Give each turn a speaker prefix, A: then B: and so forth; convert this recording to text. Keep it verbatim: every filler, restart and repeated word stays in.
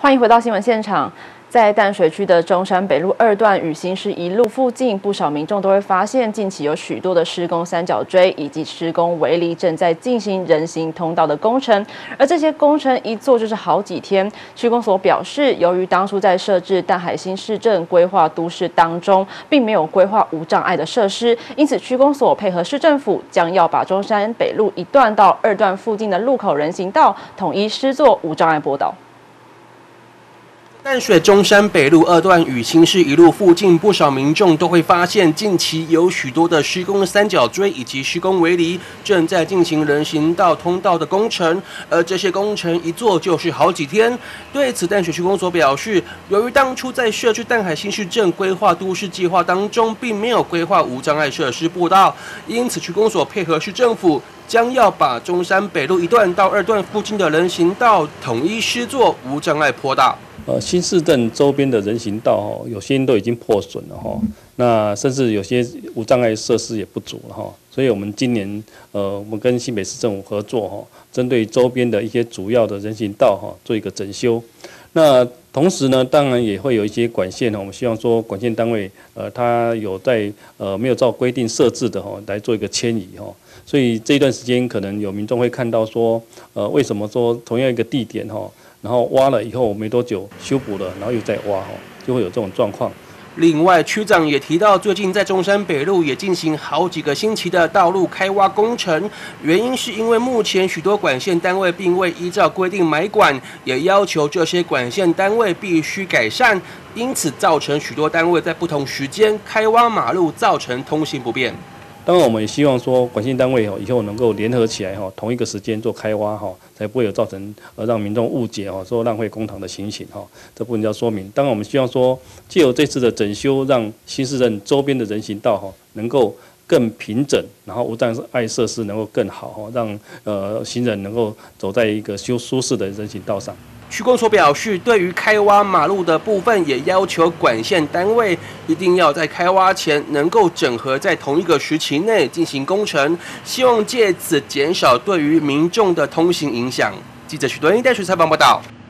A: 欢迎回到新闻现场。在淡水区的中山北路二段与新市一路附近，不少民众都会发现，近期有许多的施工三角锥以及施工围篱正在进行人行通道的工程，而这些工程一做就是好几天。区公所表示，由于当初在设置淡海新市镇规划都市当中，并没有规划无障碍的设施，因此区公所配合市政府，将要把中山北路一段到二段附近的路口人行道统一施作无障碍坡道。
B: 淡水中山北路二段与新市一路附近，不少民众都会发现，近期有许多的施工三角锥以及施工围篱正在进行人行道通道的工程，而这些工程一做就是好几天。对此，淡水区公所表示，由于当初在设置淡海新市镇规划都市计划当中，并没有规划无障碍设施步道，因此区公所配合市政府， 将要把中山北路一段到二段附近的人行道统一施作无障碍坡道。
C: 呃，新市镇周边的人行道哦，有些都已经破损了哈，那甚至有些无障碍设施也不足了哈，所以我们今年呃，我们跟新北市政府合作哈，针对周边的一些主要的人行道哈，做一个整修。那同时呢，当然也会有一些管线呢，我们希望说管线单位呃，它有在呃没有照规定设置的哈，来做一个迁移哈。 所以这一段时间，可能有民众会看到说，呃，为什么说同样一个地点哈，然后挖了以后没多久修补了，然后又再挖哈，就会有这种状况。
B: 另外，区长也提到，最近在中山北路也进行好几个星期的道路开挖工程，原因是因为目前许多管线单位并未依照规定买管，也要求这些管线单位必须改善，因此造成许多单位在不同时间开挖马路，造成通行不便。
C: 当然，我们也希望说，管线单位哦，以后能够联合起来哈，同一个时间做开挖哈，才不会有造成呃让民众误解哈，说浪费公帑的情形哈。这部分要说明。当然，我们希望说，借由这次的整修，让新市镇周边的人行道哈，能够更平整，然后无障碍设施能够更好哈，让呃行人能够走在一个修舒适的人行道上。
B: 区公所表示，对于开挖马路的部分，也要求管线单位一定要在开挖前能够整合在同一个时期内进行工程，希望借此减少对于民众的通行影响。记者许敦义淡水采访报道。